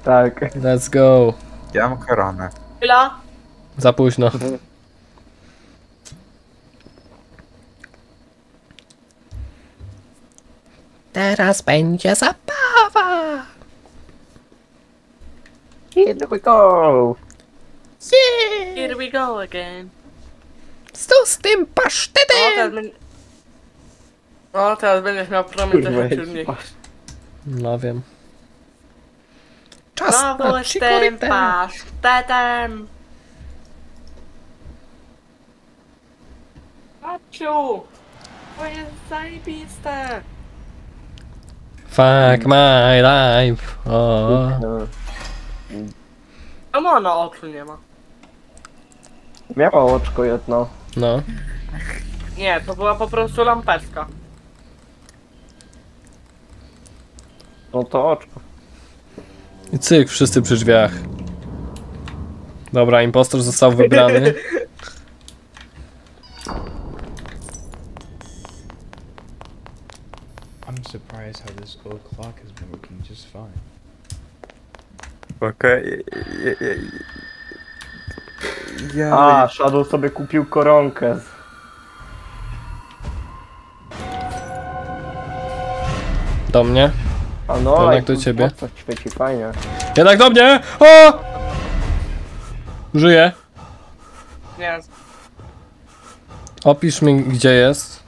Tak. Let's go. Ja mam koronę. Chwila. Za późno. Teraz będzie zabawa. Here we go! Yeah! Here we go again. Z tym O, pasztetem! teraz będzie... O, teraz będziesz miał promień Kurwa, trochę jest trudniej. No wiem. Czas Znowu na z tym chikorite. pasztetem. Paciu! To jest zajebiste! Fuck my life. O. No. Czemu ona oczu nie ma? Miała oczko jedno. No. Nie, to była po prostu lampeczka. No to oczko. I cyk, wszyscy przy drzwiach. Dobra, impostor został wybrany. I'm surprised how this old clock has been working just fine. Okej. A, Shadow sobie kupił koronkę. Do mnie. A no, Jednak i do tu ciebie. To świeci fajnie. Jednak do mnie! O! Żyję. Nie, Opisz mi, gdzie jest.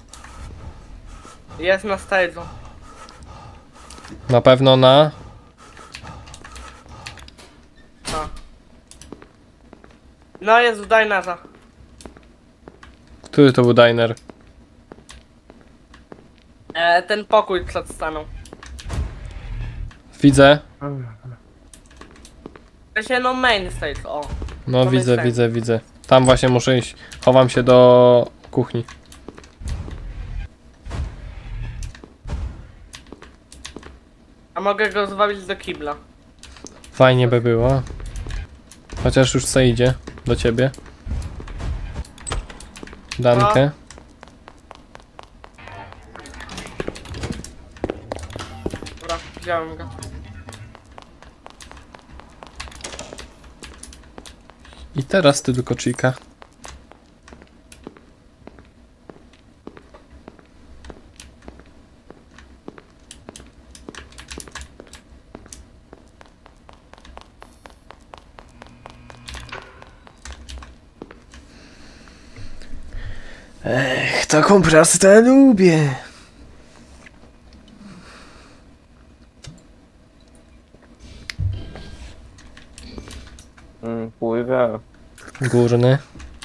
jest na stage'u. Na pewno na... No. No, jest w dinerze. Który to był diner? Ten pokój przed sceną. Widzę. To się no main stage, o. No To widzę, myślę. widzę. Tam właśnie muszę iść. Chowam się do kuchni. A mogę go zwalić do kibla. Fajnie by było. Chociaż już co idzie do ciebie. Dankę. Dobra, wziąłem go. I teraz ty tylko Chica. Taką prasę lubię. Pływę. Górny.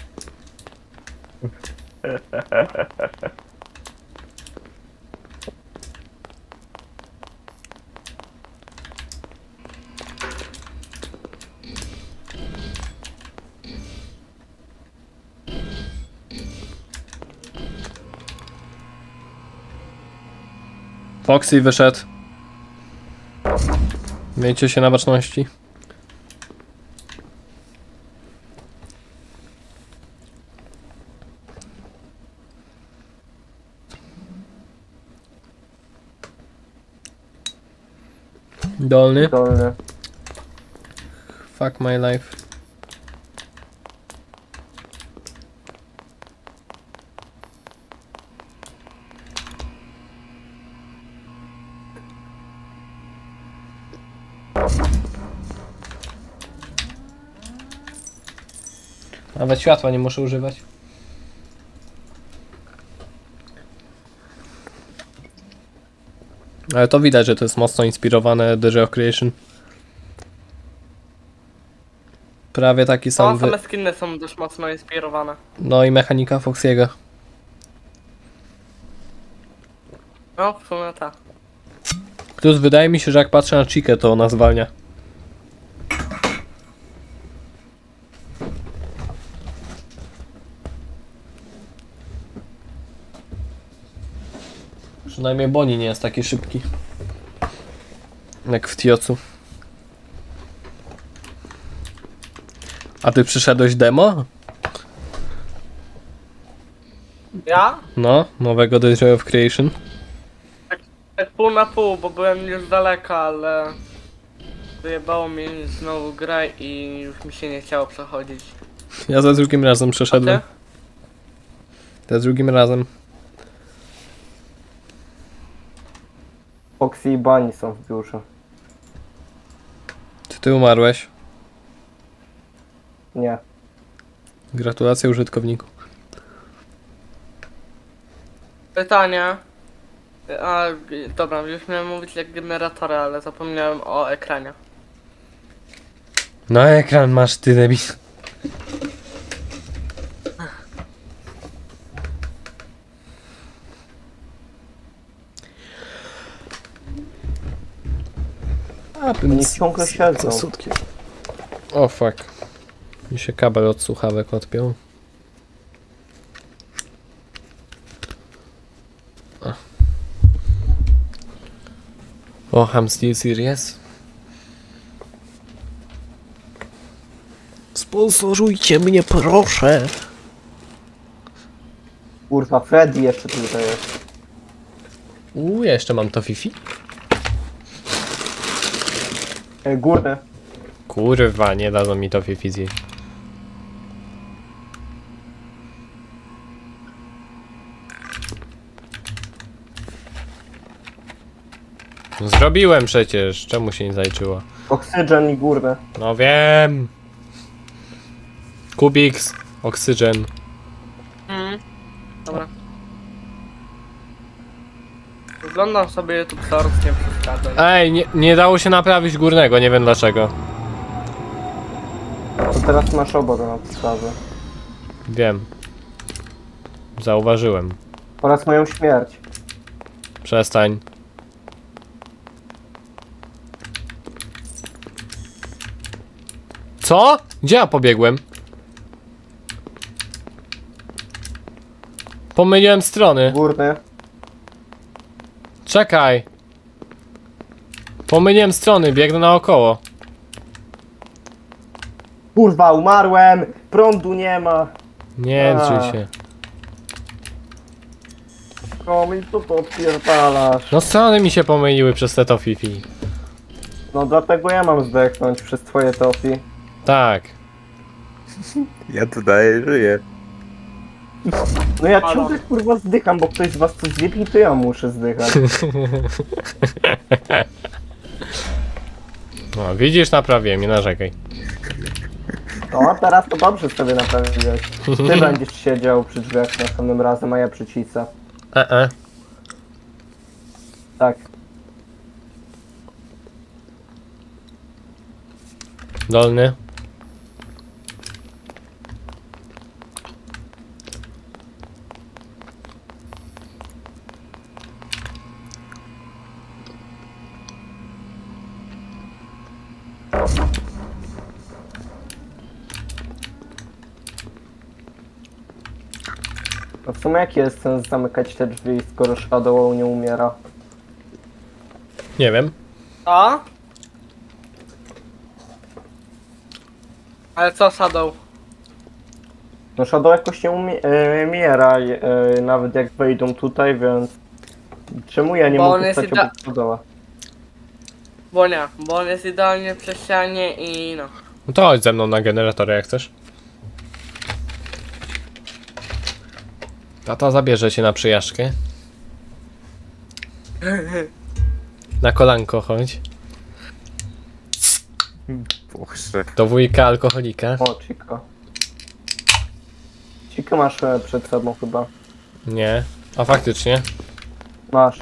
Foxy wyszedł. Miejcie się na baczności. Dolny. Dolny. Fuck my life. Nawet światła nie muszę używać. Ale to widać, że to jest mocno inspirowane The of Creation. Prawie taki sam. O, same skiny są dość mocno inspirowane. No i mechanika Foxiego. No, w sumie tak. Plus wydaje mi się, że jak patrzę na Chikę, to ona zwalnia. Przynajmniej Bonnie nie jest taki szybki. Jak w Tiocu. A ty przyszedłeś demo? Ja? No, nowego The of Creation. Tak pół na pół, bo byłem już daleko, ale... Wyjebało mi znowu grę i już mi się nie chciało przechodzić. Ja za drugim razem A przeszedłem. ty? Za drugim razem. Foxy i Bunny są w biurze. Czy ty umarłeś? Nie. Gratulacje użytkowniku. Pytanie. Dobra, już miałem mówić jak generatory, ale zapomniałem o ekranie. No ekran masz ty debil. Oni ciągle siedzą. O fuck. Mi się kabel od słuchawek odpiął. O, I'm still serious. Sponsorujcie mnie, proszę. Kurwa, Freddy jeszcze tutaj jest. Ja jeszcze mam to Fifi. Górny. Kurwa, nie dadzą mi to Fifi zjeść. No zrobiłem przecież, czemu się nie zaliczyło? Oksygen i górny. No wiem. Kubiks, oksygen. Dobra. Oglądam sobie YouTube Shorts, nie przeszkadzaj. Ej, nie dało się naprawić górnego, nie wiem dlaczego. To teraz masz obok na podstawie. Wiem. Zauważyłem. Oraz moją śmierć. Przestań. Co? Gdzie ja pobiegłem? Pomyliłem strony. Górny. Czekaj. Pomyliłem strony, biegnę naokoło. Kurwa, umarłem! Prądu nie ma! Nie A. drzyj się. Komi, co to odpierdalasz? No strony mi się pomyliły przez te to Fifi. No dlatego ja mam zdechnąć przez twoje topi. Tak. Ja tutaj żyję. No ja ciągle kurwa zdycham, bo ktoś z was coś zjebie, to ja muszę zdychać. No widzisz, naprawiłem, nie narzekaj. No a teraz to dobrze sobie naprawiłeś. Ty będziesz siedział przy drzwiach następnym razem, a ja przy cice. Tak. Dolny. No w sumie jaki jest sens zamykać te drzwi, skoro Shadow nie umiera? Nie wiem. A? Ale co Shadow? No Shadow jakoś nie umiera, nawet jak wejdą tutaj, więc... Czemu ja nie Bo on mogę jest stać obok Shadowa? Bo on jest idealnie przy ścianie i no. No to chodź ze mną na generatorę jak chcesz. Tata zabierze cię na przyjażdżkę. Na kolanko chodź. Boże. Do wujka alkoholika. O, Chico. Chico masz przed sobą chyba. Nie. A faktycznie. Masz.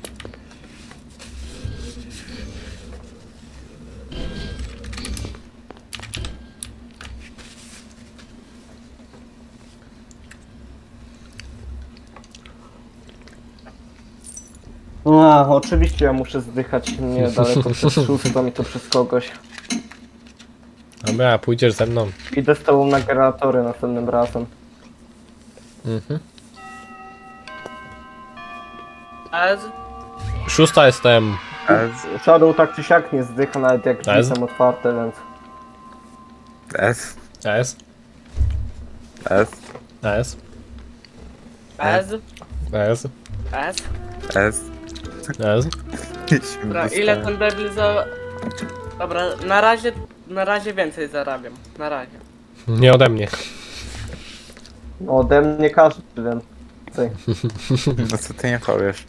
A, oczywiście ja muszę zdychać niedaleko przez szóstą i to przez kogoś. Dobra, pójdziesz ze mną. Idę z tobą na generatory następnym razem. Mhm. Ez? 6 jestem. Shadow tak czy siak nie zdycha, nawet jak drzwi Ez? są otwarte, więc... S. S. S. S. Ez? S. Ez? S. S. Dobra, ile ten debil za... Dobra, na razie więcej zarabiam. Na razie. Nie ode mnie. No, ode mnie każdy, więc... Ty. No co ty nie powiesz?